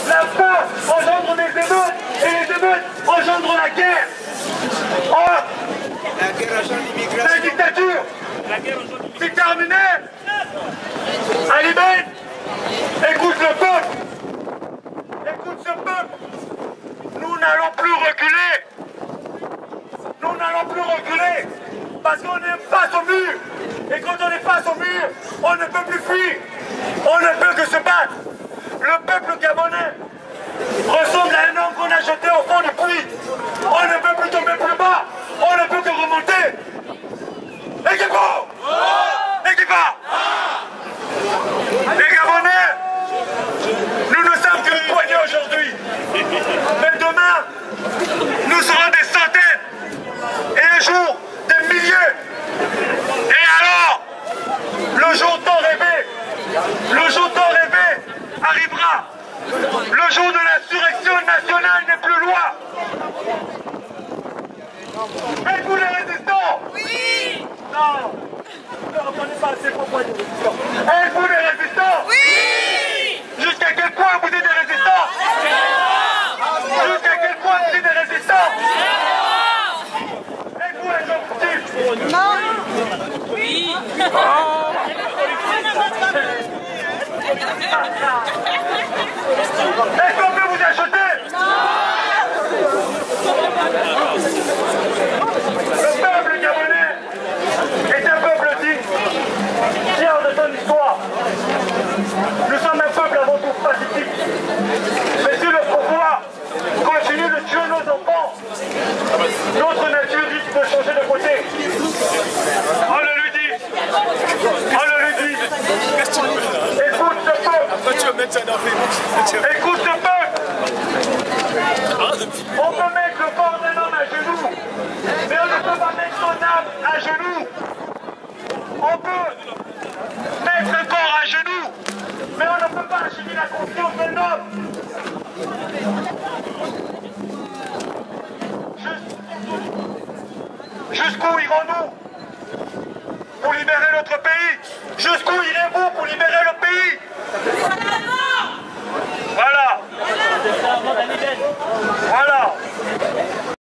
La peur engendre des émeutes et les émeutes engendrent la guerre. Or, la dictature, c'est terminé. Ali Ben, écoute le peuple. Écoute ce peuple. Nous n'allons plus reculer. Nous n'allons plus reculer. Parce qu'on est face au mur. Et quand on est face au mur, on ne peut plus fuir. On ne peut que se battre. Le peuple gabonais ressemble à un homme qu'on a jeté au fond du puits. On ne peut plus tomber plus bas. On ne peut que remonter. Équipo! Équipa! Les Gabonais, nous ne sommes qu'une poignée aujourd'hui. Mais demain, nous serons des centaines. Et un jour, des milliers. Et alors, le jour tant rêvé, arrivera. Le jour de l'insurrection nationale n'est plus loin. Êtes-vous les résistants? Oui. Non. Ne reprenez pas assez pour moi les résistants. Êtes-vous les résistants? Oui. Jusqu'à quel point vous êtes des résistants? Jusqu'à quel point vous êtes des résistants? Êtes-vous les objectifs? Non. Oui. Est-ce qu'on peut vous acheter? Le peuple gabonais est un peuple digne, fier de son histoire. Nous sommes un peuple avant tout pacifique. Mais si le pouvoir continue de tuer nos enfants, notre nature risque de changer de côté. On le lui dit. On le lui dit. Écoute ce peuple. Écoute ce peuple. On peut mettre le corps d'un homme à genoux, mais on ne peut pas mettre son âme à genoux. On peut mettre le corps à genoux, mais on ne peut pas acheter la confiance d'un homme. Jusqu'où irons-nous pour libérer notre pays?